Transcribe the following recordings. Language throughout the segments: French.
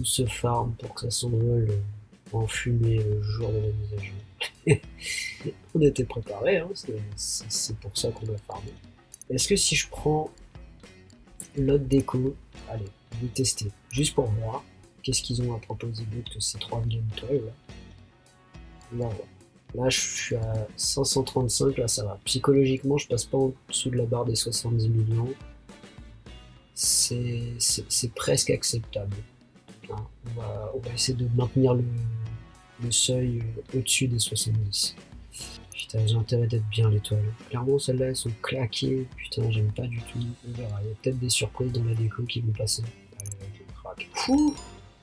tout ce farm pour que ça s'envole en fumée le jour de la mise à jour. On était préparé, hein, c'est pour ça qu'on a farmé. Est-ce que si je prends l'autre déco, allez, je vais tester, juste pour voir qu'est-ce qu'ils ont à proposer d'autre que ces 3 millions de toiles là. Là, je suis à 535, là ça va. Psychologiquement, je passe pas en dessous de la barre des 70 millions. C'est presque acceptable. Hein, on va essayer de maintenir le seuil au-dessus des 70. Putain, j'ai intérêt d'être bien l'étoile. Clairement, celles-là, elles sont claquées. Putain, j'aime pas du tout. On verra. Il y a peut-être des surprises dans la déco qui vont passer. Allez, je craque. Fou!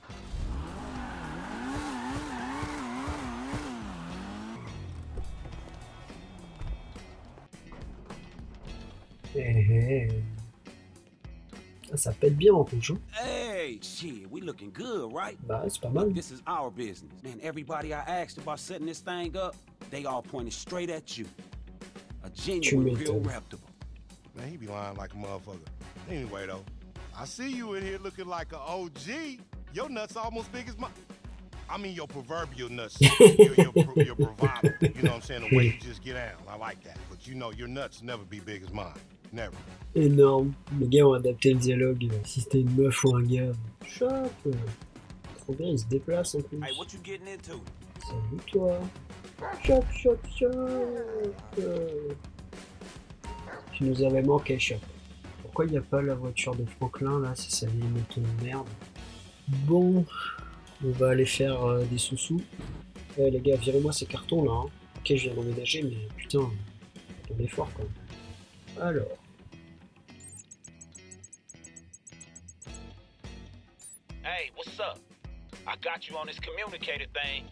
Ça pète bien en rouge. Hey, shit, we looking good, right? Bah, c'est pas mal. This is our business. Man, everybody I asked about setting this thing up, they all pointed straight at you. A genuine, real reputable. Man, he be lying like a motherfucker. Anyway, though, I see you in here looking like an OG. Your nuts almost big as my... I mean, your proverbial nuts. your bravado. You know what I'm saying? The way you just get down. I like that. But you know, your nuts never be big as mine. Never. Énorme. Les gars ont adapté le dialogue. Si c'était une meuf ou un gars. Chope. Trop bien, il se déplace en plus. Hey, what you getting into? Salut toi. Chop, chop, chop. Tu nous avais manqué, Chop. Pourquoi il n'y a pas la voiture de Franklin là? C'est sa vieille moto de merde. Bon, on va aller faire des sous-sous. Les gars, virez-moi ces cartons là. Hein. Ok, je viens d'emménager, mais putain, on est fort quand même. Alors. Hey, what's up? I got you on this communicator thing.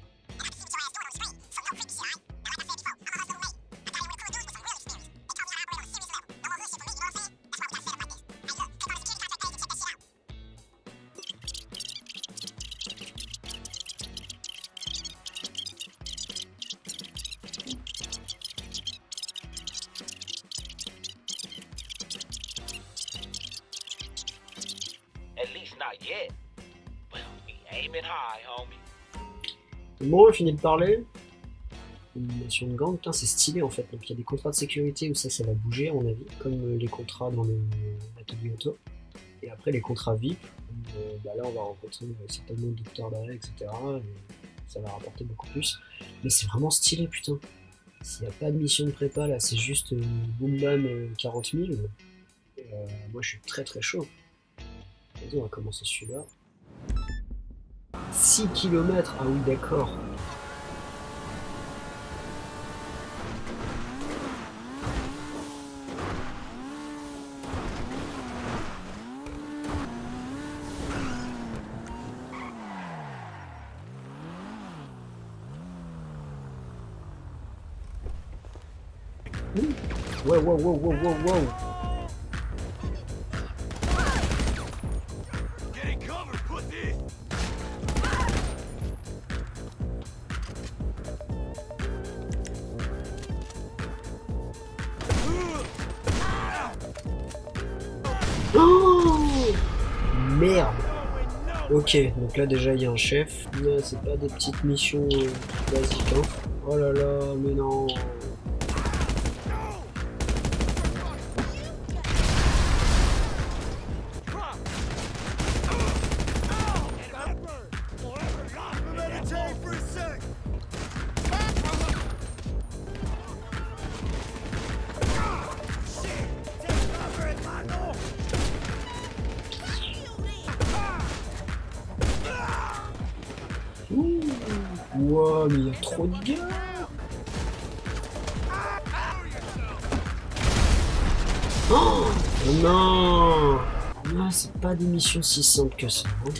At least not yet. Well, we aiming high, homie. Bon, on finit de parler. Élimination de gang, putain, c'est stylé en fait. Donc il y a des contrats de sécurité où ça va bouger à mon avis, comme les contrats dans l'atelier auto. Et après les contrats VIP, bah là on va rencontrer certainement le docteur d'arrêt, etc. Et ça va rapporter beaucoup plus. Mais c'est vraiment stylé, putain. S'il n'y a pas de mission de prépa là, c'est juste boom bam 40 000. Moi je suis très très chaud. Vas-y, on va commencer celui-là. 6 km, ah oui d'accord. Wow, wow, wow, wow, wow, wow. Oh merde. Ok, donc là déjà il y a un chef. Mais c'est pas des petites missions basiques, hein. Oh là là, mais non. Wow, mais il y a trop de gars. Oh non. Non, c'est pas des missions si simples que ça. Hein.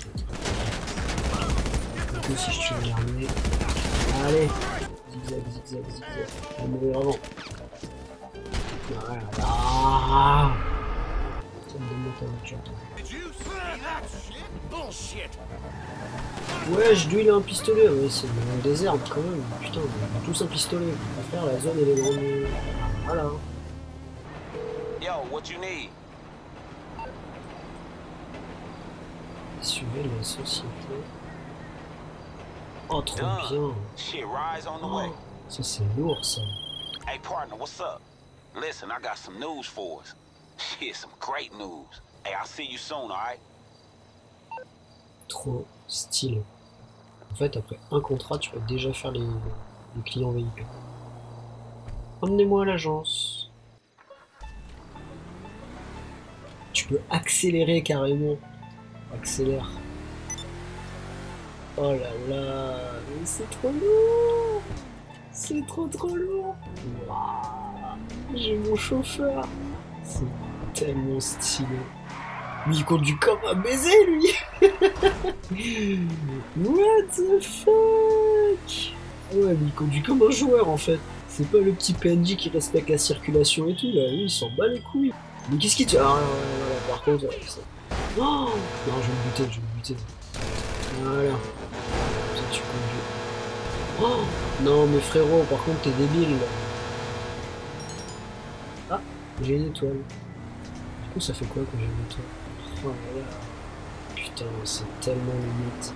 Du coup, si je tue l'armée. Allez. Zigzag, zigzag, zigzag. On va mourir avant. Voilà. Ah. Ça me donne ta voiture. Ouais, je dois il a un pistolet, ouais, c'est un désert quand même, putain, on a tous un pistolet, on va faire la zone et les grandes... Voilà. Yo, what you need? Assurer la société. Oh, trop bien. Shit, rise on the way. Oh, ça, c'est lourd, ça. Hey, partner, what's up? Listen, I got some news for us. Shit, some great news. Hey, I'll see you soon, alright? Trop stylé. En fait, après un contrat, tu peux déjà faire les clients VIP. Emmenez-moi à l'agence. Tu peux accélérer carrément. Accélère. Oh là là, mais c'est trop lourd. C'est trop lourd. Waouh, j'ai mon chauffeur. C'est tellement stylé. Mais il conduit comme un baiser, lui. What the fuck. Ouais, mais il conduit comme un joueur, en fait. C'est pas le petit PNJ qui respecte la circulation et tout, là. Lui, il s'en bat les couilles. Mais qu'est-ce qu'il te... Ah, voilà, par contre... Ça... Oh non, je vais le buter, Voilà. Ça, tu conduis. Oh non, mais frérot, par contre, t'es débile, là. Ah, j'ai une étoile. Du coup, ça fait quoi que j'ai une étoile? Oh là là. Putain, c'est tellement limite.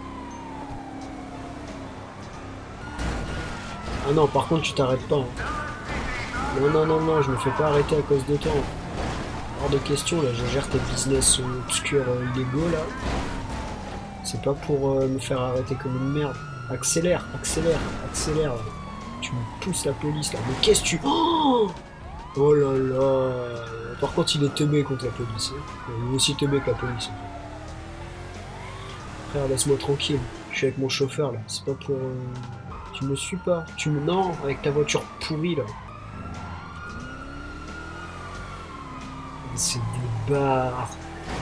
Ah non, par contre, tu t'arrêtes pas. Hein. Non, je me fais pas arrêter à cause de toi. Hors de question, là, je gère tes business obscurs illégaux, là. C'est pas pour me faire arrêter comme une merde. Accélère. Tu me pousses la police, là. Mais qu'est-ce que tu... Oh là là. Par contre, il est teubé contre la police. Hein. Il est aussi teubé que la police. En fait. Frère, laisse-moi tranquille. Je suis avec mon chauffeur, là. C'est pas pour... Tu me suis pas. Non, avec ta voiture pourrie, là. C'est des barres.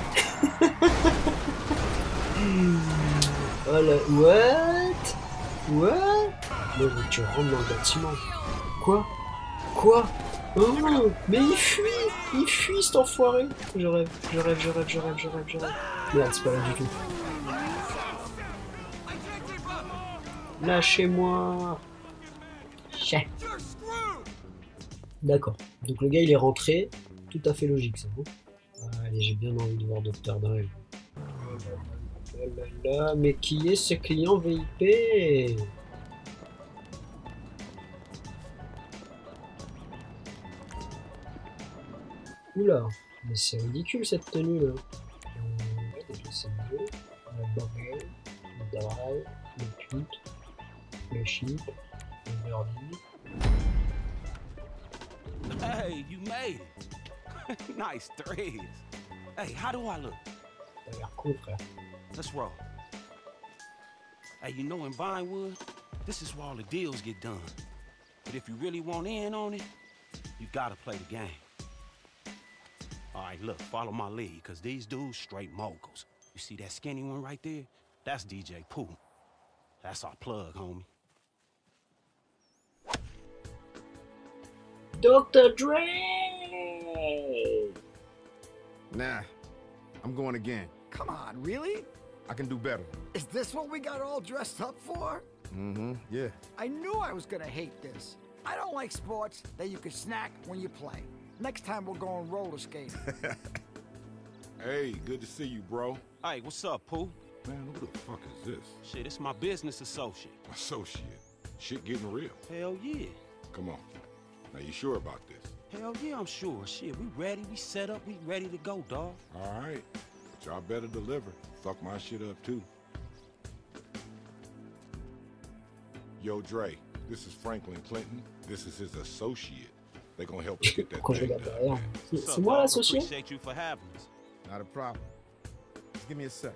Voilà. What? Non, mais tu rentres dans le bâtiment. Quoi? Oh, mais il fuit cet enfoiré. Je rêve. Merde, c'est pas là du tout. Lâchez-moi. D'accord. Donc le gars il est rentré. Tout à fait logique, ça. Allez, j'ai bien envie de voir Dr. Dre. Mais qui est ce client VIP? Oula, mais c'est ridicule cette tenue là. C'est mieux. Le bordel, le drive, le pute, le chip, le birdie. Hey, you made it. Nice threes. Hey, how do I look? T'as l'air cool, frère. Let's roll. Hey, you know in Vinewood, this is where all the deals get done. But if you really want in on it, you gotta play the game. All right, look, follow my lead, because these dudes straight moguls. You see that skinny one right there? That's DJ Pooh. That's our plug, homie. Dr. Dre! Nah, I'm going again. Come on, really? I can do better. Is this what we got all dressed up for? Mm-hmm, yeah. I knew I was gonna hate this. I don't like sports that you can snack when you play. Next time we'll go on roller skating. Hey, good to see you, bro. Hey, what's up, Pooh? Man, who the fuck is this? Shit, it's my business associate. Associate. Shit getting real. Hell yeah. Come on. Now, you sure about this? Hell yeah, I'm sure. Shit, we ready, we set up, we ready to go, dawg. All right. But y'all better deliver. Fuck my shit up, too. Yo, Dre, this is Franklin Clinton. This is his associate. They gonna help us get that thing done. C'est moi l'associé? Appreciate you for having us. Not a problem. Just give me a sec.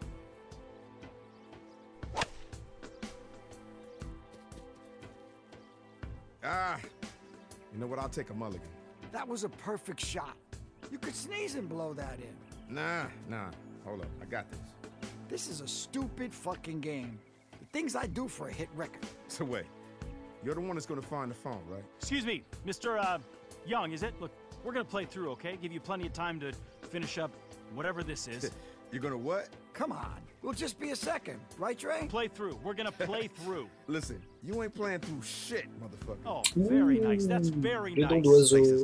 You know what? I'll take a mulligan. That was a perfect shot. You could sneeze and blow that in. Nah. Hold up. I got this. This is a stupid fucking game. The things I do for a hit record. So wait. You're the one that's gonna find the phone, right? Excuse me, Mr. Young, is it? Look, we're gonna play through, okay? Give you plenty of time to finish up whatever this is. You're gonna what? Come on. We'll just be a second. Right, Dre? Play through. We're gonna play through. Listen, you ain't playing through shit, motherfucker. Oh, very nice. That's very Les nice. dents Place is d'oiseau. going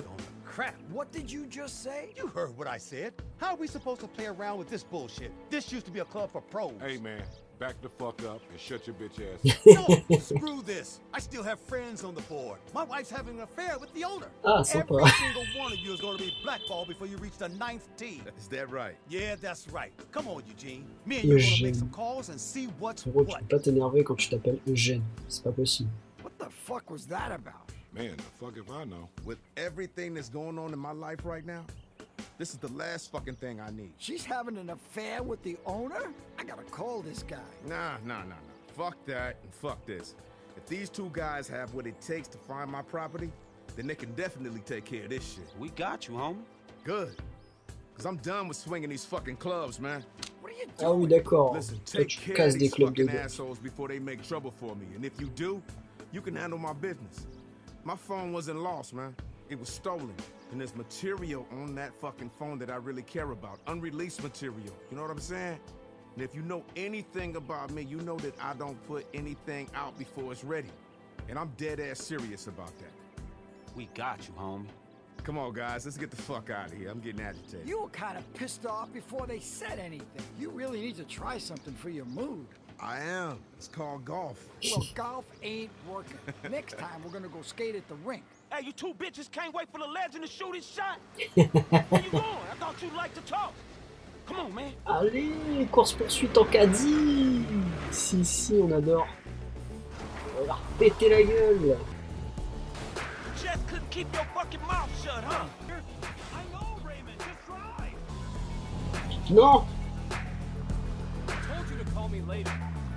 crap. What did you just say? You heard what I said. How are we supposed to play around with this bullshit? This used to be a club for pros. Hey, man, back the fuck up and shut your bitch ass up. No, screw this. I still have friends on the board. My wife's having an affair with the owner. Ah, sympa. Every single one of you is going to be blackballed before you reach the 9th tee. Is that right? Yeah, that's right. Come on, Eugene. Me and you are going to Eugene. make some calls and see what's Frérot, tu what. peux pas t'énerver quand tu t'appelles Eugène. C'est pas possible. What the fuck was that about? Man, the fuck if I know. With everything that's going on in my life right now, this is the last fucking thing I need. She's having an affair with the owner? I gotta call this guy. Nah. Fuck that and fuck this. If these two guys have what it takes to find my property, then they can definitely take care of this shit. We got you, homie. Good. Cause I'm done with swinging these fucking clubs, man. What are you Ah oui, doing? d'accord. Listen, Toi, take tu care of casses des these clubs de fucking golf. assholes before they make trouble for me. And if you do, you can handle my business. My phone wasn't lost, man. It was stolen. And there's material on that fucking phone that I really care about. Unreleased material. You know what I'm saying? And if you know anything about me, you know that I don't put anything out before it's ready. And I'm dead ass serious about that. We got you, homie. Come on, guys, let's get the fuck out of here. I'm getting agitated. You were kind of pissed off before they said anything. You really need to try something for your mood. I am. It's called golf. Well, golf ain't working. Next time, we're gonna go skate at the rink. Hey, you two bitches can't wait for the legend to shoot his shot? Where you going? I thought you'd like to talk. Come on, man. Allez, course-poursuite en caddie. Si, on adore. On va leur péter la gueule. Just couldn't keep your fucking mouth shut, huh? I know, Raymond. Just try. Non. I told you to call me later.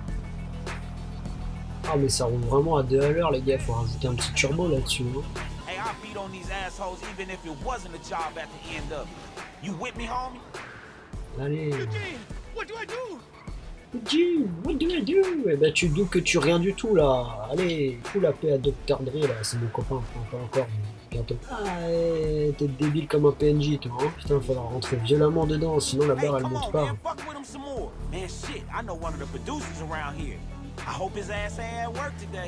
Ah mais ça roule vraiment à 2 à l'heure les gars, faut rajouter un petit turbo là-dessus. Hein. Hey, I beat on these assholes even if it wasn't a job at the end of it. You with me, homie? Allez. Eugene, what do I do? Jim, what do I do? Eh ben tu doutes que tu rien du tout là. Allez, fous la paix à Dr. Dre là, c'est mon copain, enfin, pas encore, mais bientôt. Ah, t'es débile comme un PNJ toi, hein. Putain, faudra rentrer violemment dedans, sinon la Hey, barre elle come monte on, pas. man. Fuck with him some more. Man, shit, I know one of the producers around here. I hope his ass ain't at work today.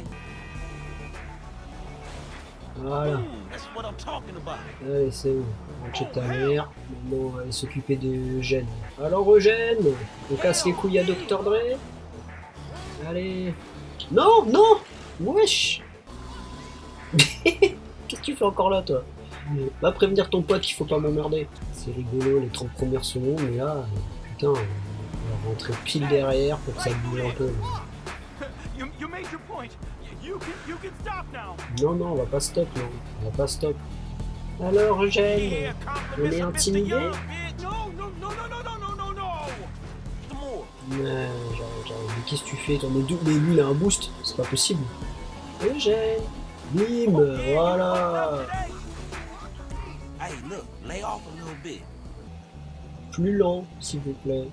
Voilà. That's what I'm talking about. Allez, c'est bon. Rancher ta mère. Maintenant, on va aller s'occuper d'Eugène. Alors, Eugène, on casse les couilles à Dr. Dre. Allez. Non, non. Wesh. Qu'est-ce que tu fais encore là, toi? Va prévenir ton pote qu'il faut pas m'emmerder. C'est rigolo les 30 premières secondes, mais là, putain, on va rentrer pile derrière pour que ça bouge un peu. You made your point. You can stop now. Non, on va pas stop, non. On va pas stop. Alors, Eugène, Yeah, on est compliments to Mr. intimidé? Young, bitch. No. Some more. J'arrive. Mais qu'est-ce que tu fais toi? Mais lui il a un boost, c'est pas possible. Eugène, bim, voilà. Hey, look, lay off a little bit. Plus lent, s'il vous plaît.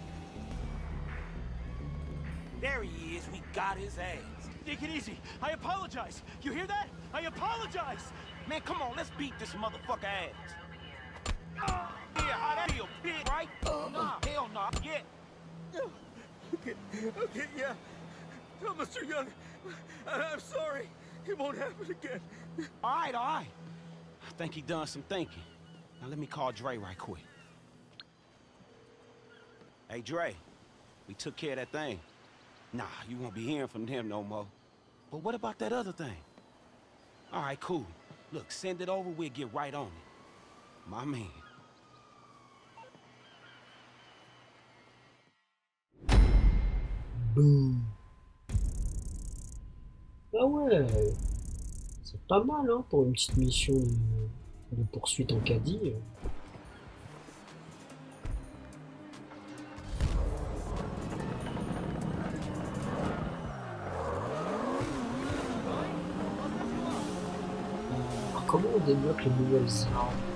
There he is. We got his ass. Take it easy. I apologize. You hear that? I apologize. Man, come on, let's beat this motherfucker ass. Yeah, how that feel, bitch, right? Nah, hell nah. Yeah. Okay, yeah. Tell Mr. Young, I'm sorry. It won't happen again. All right. I think he done some thinking. Now let me call Dre right quick. Hey, Dre, we took care of that thing. Nah, you won't be hearing from him no more. But what about that other thing? All right, cool. Look, send it over, we'll get right on it. My man. Boum. Ah ouais, c'est pas mal hein, pour une petite mission de poursuite en caddie. Alors, comment on débloque les nouvelles armes?